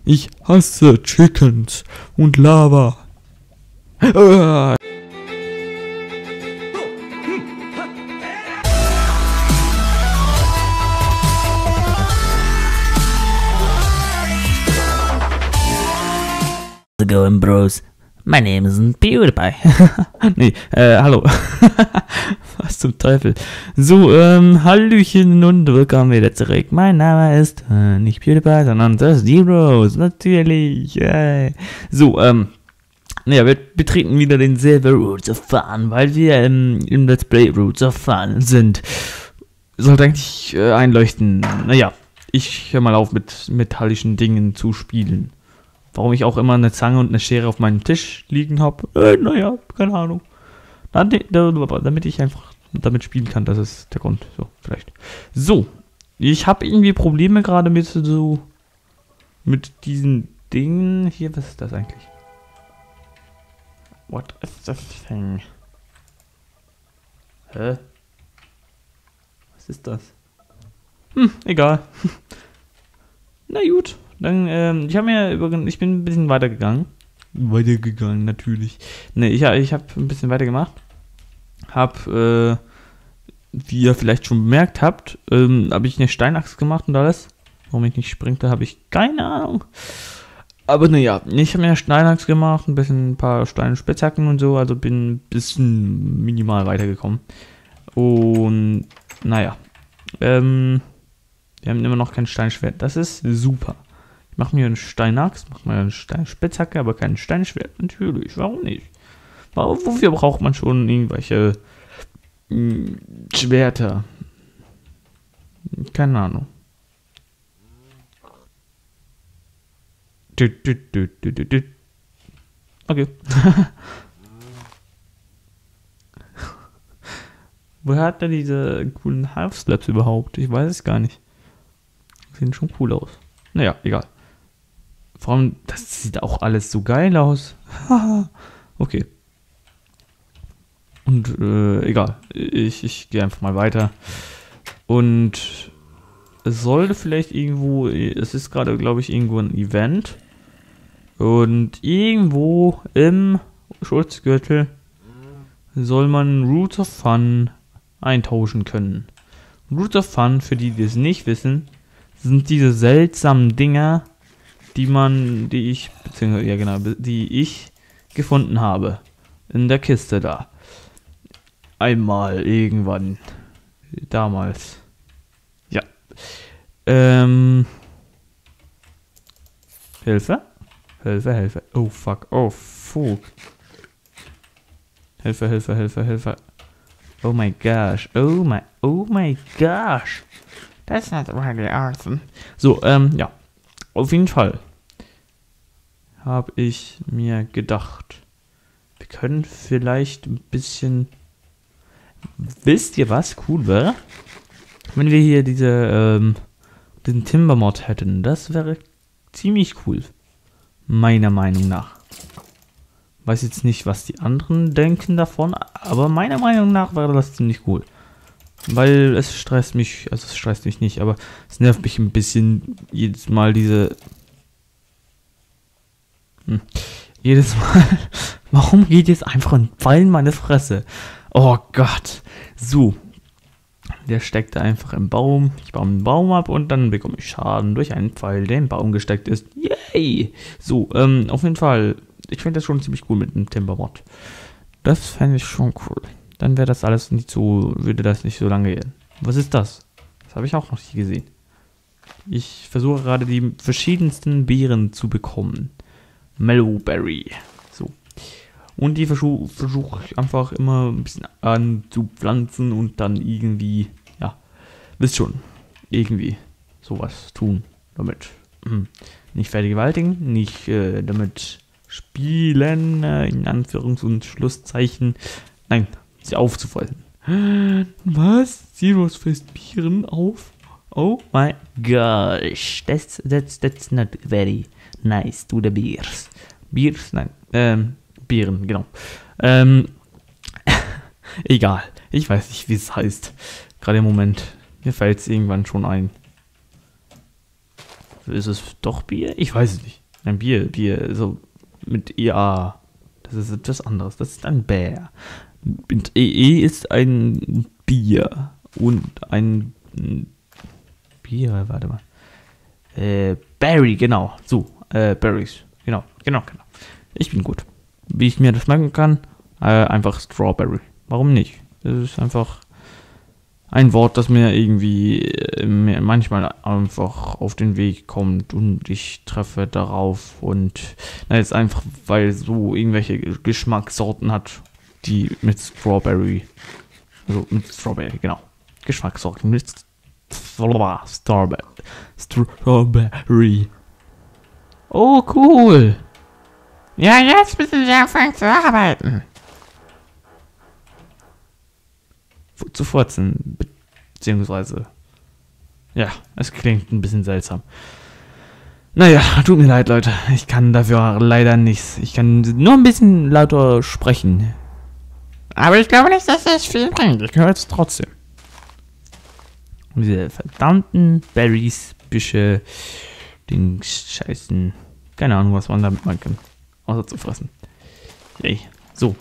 Ich hasse Chickens und Lava. Ah. How's it going, bros? My name isn't PewDiePie. Nee, hallo. Was zum Teufel. So, Hallöchen und willkommen wieder zurück. Mein Name ist nicht PewDiePie, sondern das Zeros, natürlich. So, naja, wir betreten wieder den Server Roots of Fun, weil wir im Let's Play Roots of Fun sind. Sollte eigentlich einleuchten. Naja, ich höre mal auf mit metallischen Dingen zu spielen. Warum ich auch immer eine Zange und eine Schere auf meinem Tisch liegen habe. Naja, keine Ahnung. Damit ich einfach damit spielen kann, das ist der Grund. So, vielleicht. So, ich habe irgendwie Probleme gerade mit diesen Dingen. Hier, was ist das eigentlich? What is this thing? Hä? Was ist das? Egal. Na gut. Dann, ich bin ein bisschen weitergegangen. Weitergegangen, natürlich. Ne, ich habe ein bisschen weitergemacht. Wie ihr vielleicht schon bemerkt habt, habe ich eine Steinachs gemacht und alles. Warum ich nicht sprinte, habe ich keine Ahnung. Aber naja, ich habe mir eine Steinachs gemacht, ein paar Steinspitzhacken und so, also bin ein bisschen minimal weitergekommen. Und naja, wir haben immer noch kein Steinschwert. Das ist super. Ich mache mir einen Steinachs, mache mir eine Steinspitzhacke, aber kein Steinschwert. Natürlich, warum nicht? Wofür braucht man schon irgendwelche Schwerter? Keine Ahnung. Okay. Woher hat er diese coolen Half-Slaps überhaupt? Ich weiß es gar nicht. Sehen schon cool aus. Naja, egal. Vor allem, das sieht auch alles so geil aus. Okay. Und, egal. Ich gehe einfach mal weiter. Und es sollte vielleicht irgendwo, es ist gerade, glaube ich, irgendwo ein Event. Und irgendwo im Schutzgürtel soll man Roots of Fun eintauschen können. Roots of Fun, für die es nicht wissen, sind diese seltsamen Dinger, die ich gefunden habe. In der Kiste da. Einmal, irgendwann. Damals. Ja. Hilfe? Hilfe. Oh fuck. Oh fuck. Hilfe. Oh my gosh. Oh my gosh. That's not really awesome. So, ja. Auf jeden Fall habe ich mir gedacht, wir können vielleicht ein bisschen... Wisst ihr, was cool wäre? Wenn wir hier den Timber-Mod hätten. Das wäre ziemlich cool. Meiner Meinung nach. Weiß jetzt nicht, was die anderen denken davon, aber meiner Meinung nach wäre das ziemlich cool. Weil es stresst mich, also es stresst mich nicht, aber es nervt mich ein bisschen jedes Mal jedes Mal. Warum geht jetzt einfach ein Pfeil in meine Fresse? Oh Gott. So. Der steckt einfach im Baum. Ich baue einen Baum ab und dann bekomme ich Schaden durch einen Pfeil, der im Baum gesteckt ist. Yay! So, auf jeden Fall. Ich finde das schon ziemlich cool mit dem Timber-Mod. Das fände ich schon cool. Dann wäre das alles nicht so, würde das nicht so lange gehen. Was ist das? Das habe ich auch noch nicht gesehen. Ich versuche gerade die verschiedensten Beeren zu bekommen. Mellowberry. So. Und die versuche ich einfach immer ein bisschen anzupflanzen und dann irgendwie, ja, wisst schon, irgendwie sowas tun damit. Nicht vergewaltigen, nicht damit spielen, in Anführungs- und Schlusszeichen. Nein, sie aufzufressen. Was? Zeros frisst Beeren auf? Oh my gosh. That's not very nice to the beers. Beers? Nein. Beeren, genau. Egal. Ich weiß nicht, wie es heißt. Gerade im Moment. Mir fällt es irgendwann schon ein. ist es doch Bier? Ich weiß es nicht. Ein Bier, so mit EA. Das ist etwas anderes. Das ist ein Bär. Mit EE ist ein Bier. Und ein Bier, warte mal. Berry, genau. So, Berries. Genau. Ich bin gut. Wie ich mir das merken kann, einfach Strawberry. Warum nicht? Das ist einfach ein Wort, das mir irgendwie manchmal einfach auf den Weg kommt und ich treffe darauf und jetzt einfach, weil es so irgendwelche Geschmackssorten hat, die mit Strawberry, genau, Geschmackssorten mit Strawberry. Oh, cool. Ja, jetzt müssen Sie anfangen zu arbeiten. Zu furzen, beziehungsweise, ja, es klingt ein bisschen seltsam. Naja, tut mir leid, Leute. Ich kann dafür leider nichts. Ich kann nur ein bisschen lauter sprechen. Aber ich glaube nicht, dass das viel bringt. Ich höre es trotzdem. Diese verdammten Berries, Büsche, Dings, Scheißen. Keine Ahnung, was man damit machen kann. Außer zu fressen. Yay. So.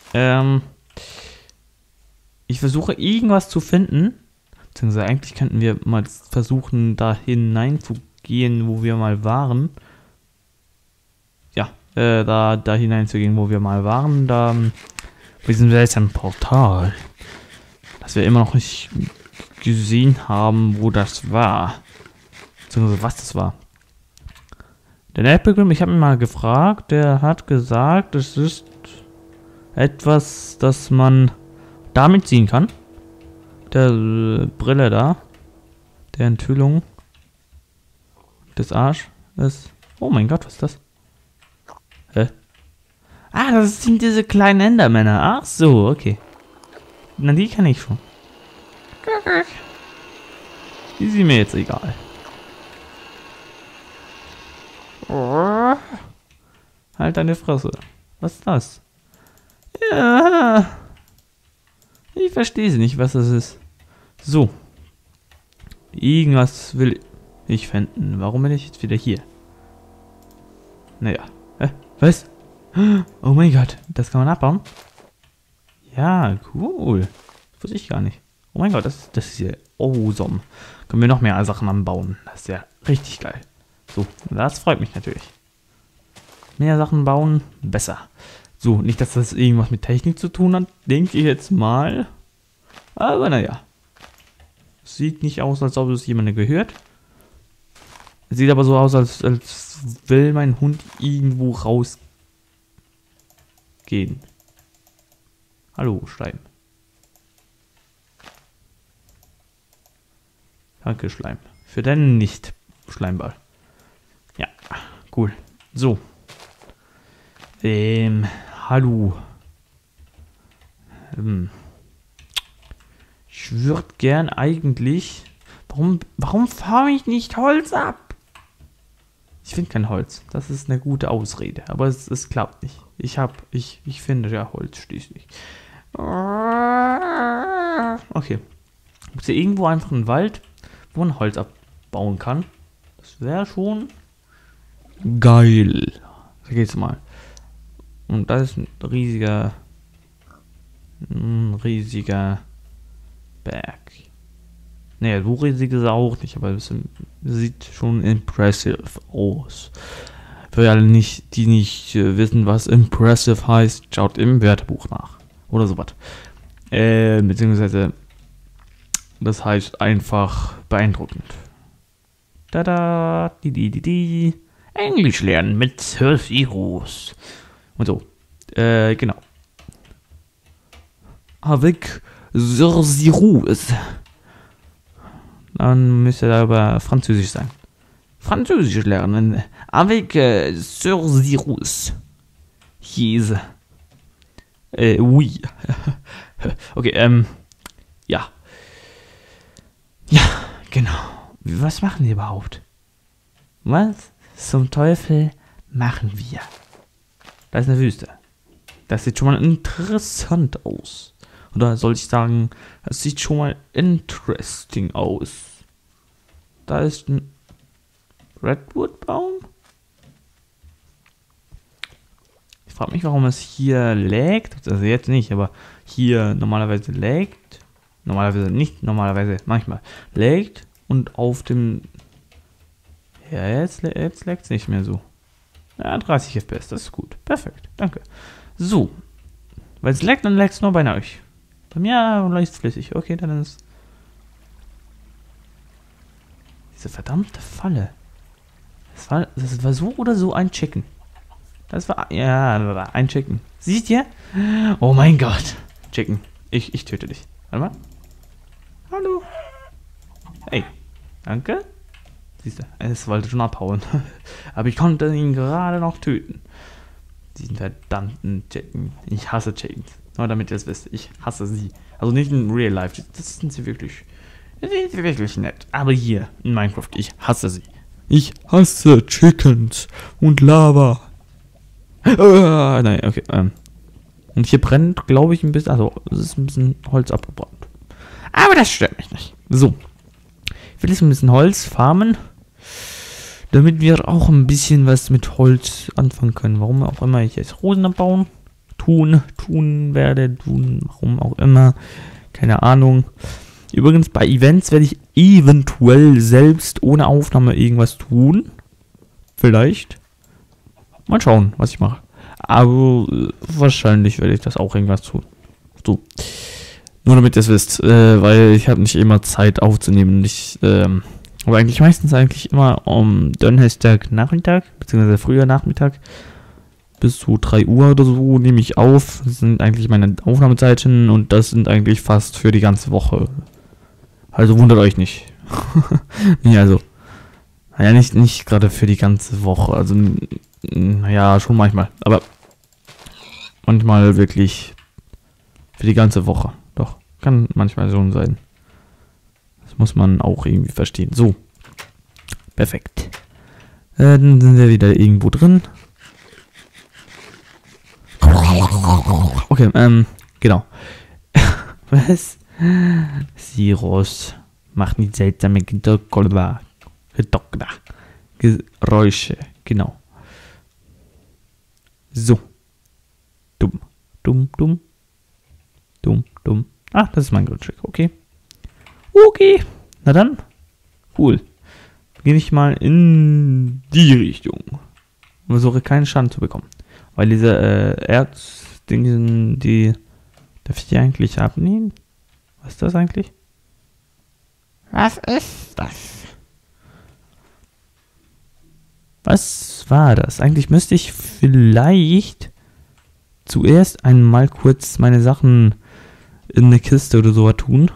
Ich versuche irgendwas zu finden. Beziehungsweise eigentlich könnten wir mal versuchen, da hineinzugehen, wo wir mal waren. Ja, da hineinzugehen, wo wir mal waren. Da bei diesem seltsamen Portal. Das wir immer noch nicht gesehen haben, wo das war. Beziehungsweise was das war. Der Netpilgrim, ich habe ihn mal gefragt, der hat gesagt, es ist etwas, das man damit ziehen kann. Der Brille da. Der Enthüllung des Arsch ist. Oh mein Gott, was ist das? Hä? Ah, das sind diese kleinen Endermänner. Ach so, okay. Na, die kann ich schon. Die sind mir jetzt egal. Oh. Halt deine Fresse. Was ist das? Ja. Ich verstehe nicht, was das ist. So. Irgendwas will ich finden. Warum bin ich jetzt wieder hier? Naja. Was? Oh mein Gott. Das kann man abbauen? Ja, cool. Das wusste ich gar nicht. Oh mein Gott, das ist hier awesome. Können wir noch mehr Sachen anbauen. Das ist ja richtig geil. So, das freut mich natürlich. Mehr Sachen bauen, besser. So, nicht, dass das irgendwas mit Technik zu tun hat, denke ich jetzt mal. Aber naja. Sieht nicht aus, als ob es jemandem gehört. Sieht aber so aus, als will mein Hund irgendwo rausgehen. Hallo, Schleim. Danke, Schleim. Für deinen Nicht-Schleimball. Ja, cool. So. Hallo. Ich würde gern eigentlich... Warum fahre ich nicht Holz ab? Ich finde kein Holz. Das ist eine gute Ausrede. Aber es klappt nicht. Ich finde ja Holz schließlich. Okay. Gibt es hier irgendwo einfach einen Wald, wo man Holz abbauen kann? Das wäre schon geil. Da geht's mal. Und das ist ein riesiger Berg. Naja, so riesig ist er auch nicht, aber es sieht schon impressive aus. Für alle die nicht wissen, was impressive heißt, schaut im Wörterbuch nach. Oder sowas. Beziehungsweise, das heißt einfach beeindruckend. Tada, die. Englisch lernen mit Heroes. Und so. Genau. Avec Heroes. Dann müsste er aber Französisch sein. Französisch lernen. Avec Heroes. Yes. Oui. Okay, ja. Ja, genau. Was machen die überhaupt? Was zum Teufel machen wir? Da ist eine Wüste. Das sieht schon mal interessant aus. Oder soll ich sagen, das sieht schon mal interesting aus. Da ist ein... Redwood-Baum? Ich frage mich, warum es hier laggt. Also jetzt nicht, aber hier normalerweise laggt. Normalerweise nicht, normalerweise manchmal laggt. Und auf dem... Ja, jetzt laggt es nicht mehr so. Ja, 30 FPS, das ist gut. Perfekt, danke. So. Weil es laggt, dann laggt es nur bei euch. Bei mir läuft es flüssig. Okay, dann ist... Diese verdammte Falle. Das war so oder so ein Chicken. Das war... Ja, ein Chicken. Siehst ihr? Oh mein Gott. Chicken. Ich töte dich. Warte mal. Hallo. Hey. Danke. Siehst du, es wollte schon abhauen. Aber ich konnte ihn gerade noch töten. Diesen verdammten Chicken. Ich hasse Chickens. Nur damit ihr es wisst. Ich hasse sie. Also nicht in Real Life. Das sind sie wirklich... Das sind sie wirklich nett. Aber hier in Minecraft, ich hasse sie. Ich hasse Chickens und Lava. Nein, okay. Und hier brennt, glaube ich, ein bisschen... Also, es ist ein bisschen Holz abgebrannt. Aber das stört mich nicht. So. Ich will jetzt ein bisschen Holz farmen, damit wir auch ein bisschen was mit Holz anfangen können. Warum auch immer ich jetzt Rosen abbauen werde, warum auch immer. Keine Ahnung. Übrigens, bei Events werde ich eventuell selbst ohne Aufnahme irgendwas tun. Vielleicht. Mal schauen, was ich mache. Aber wahrscheinlich werde ich das auch irgendwas tun. So. Nur damit ihr es wisst, weil ich habe nicht immer Zeit aufzunehmen. Aber eigentlich meistens immer um Donnerstag Nachmittag, beziehungsweise früher Nachmittag, bis zu 3 Uhr oder so nehme ich auf. Das sind eigentlich meine Aufnahmezeiten und das sind eigentlich fast für die ganze Woche. Also wundert euch nicht. Nee, also. Naja, nicht gerade für die ganze Woche. Also, naja, schon manchmal. Aber manchmal wirklich für die ganze Woche. Doch, kann manchmal so sein. Das muss man auch irgendwie verstehen. So. Perfekt. Dann sind wir wieder irgendwo drin. Okay, genau. Was? Siros macht nicht seltsame Geräusche. Genau. So. Dumm. Ah, das ist mein Grundstück. Okay. Okay. Na dann. Cool. Gehe ich mal in die Richtung. Und versuche keinen Schaden zu bekommen. Weil diese Erzdinge, die darf ich die eigentlich abnehmen? Was ist das eigentlich? Was ist das? Was war das? Eigentlich müsste ich vielleicht zuerst einmal kurz meine Sachen in eine Kiste oder so tun.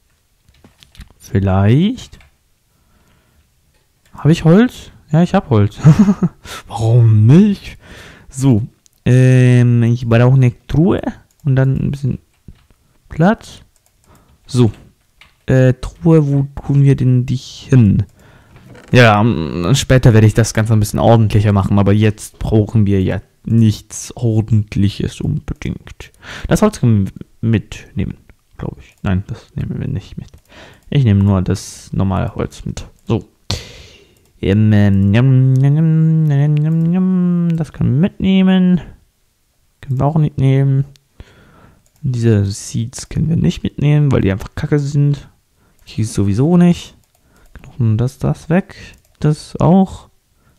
Vielleicht. Habe ich Holz? Ja, ich habe Holz. Warum nicht? So. Ich brauche eine Truhe und dann ein bisschen Platz. So. Truhe, wo tun wir denn dich hin? Ja, später werde ich das Ganze ein bisschen ordentlicher machen, aber jetzt brauchen wir ja nichts Ordentliches unbedingt. Das Holz können wir mitnehmen, glaube ich. Nein, das nehmen wir nicht mit. Ich nehme nur das normale Holz mit. So. Das können wir mitnehmen. Können wir auch nicht nehmen. Diese Seeds können wir nicht mitnehmen, weil die einfach kacke sind. Kies sowieso nicht. Knochen, das weg. Das auch.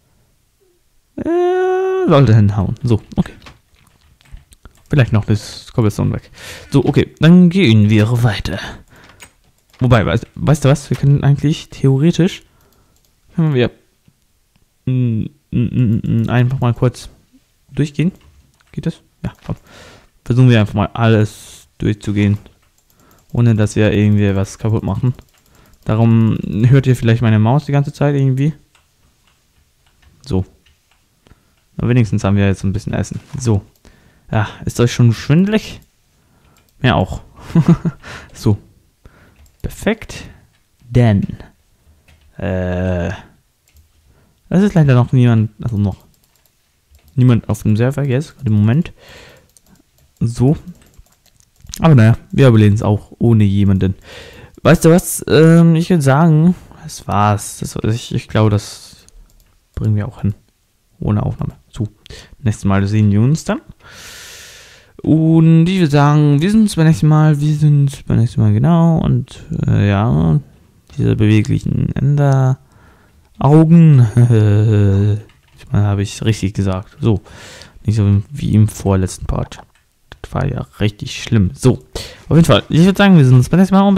Sollte hinhauen. So, okay. Vielleicht noch das Cobblestone weg. So, okay. Dann gehen wir weiter. Wobei, weißt du was? Wir können eigentlich theoretisch können wir einfach mal kurz durchgehen. Geht das? Ja, komm. Versuchen wir einfach mal alles durchzugehen. Ohne dass wir irgendwie was kaputt machen. Darum hört ihr vielleicht meine Maus die ganze Zeit irgendwie. So. Aber wenigstens haben wir jetzt ein bisschen Essen. So. Ja, ist euch schon schwindelig? Mir auch. So. Perfekt. Denn. Es ist leider noch niemand. Also noch. Niemand auf dem Server jetzt. Im Moment. So. Aber naja, wir überleben es auch ohne jemanden. Weißt du was? Ich würde sagen, das war's. Ich glaube, das bringen wir auch hin. Ohne Aufnahme. So, nächstes Mal sehen wir uns dann. Und ich würde sagen, wir sehen uns beim nächsten Mal. Wir sehen uns beim nächsten Mal, genau. Und ja, diese beweglichen Augen. Diesmal habe ich es richtig gesagt. So, nicht so wie im vorletzten Part. Das war ja richtig schlimm. So, auf jeden Fall. Ich würde sagen, wir sehen uns beim nächsten Mal.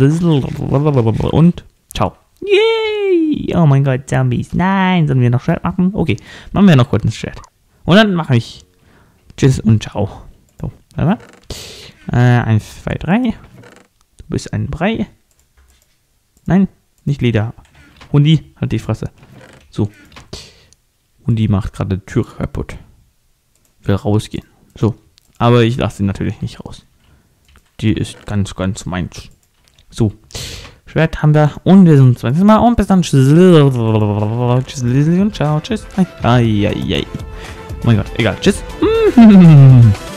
Und ciao. Yay! Oh mein Gott, Zombies. Nein, sollen wir noch Schwert machen? Okay, machen wir noch kurz ein Chat. Und dann mache ich Tschüss und Ciao. So, warte mal. 1, 2, 3. Du bist ein Brei. Nein, nicht Leder. Hundi, halt die Fresse. So. Hundi macht gerade die Tür kaputt. Will rausgehen. So. Aber ich lasse sie natürlich nicht raus. Die ist ganz, ganz meins. So. Schwert haben wir. Und wir sehen uns beim nächsten Mal. Und bis dann. Tschüss. Tschüss und ciao. Tschüss. Ai. Oh mein Gott. Egal. Tschüss.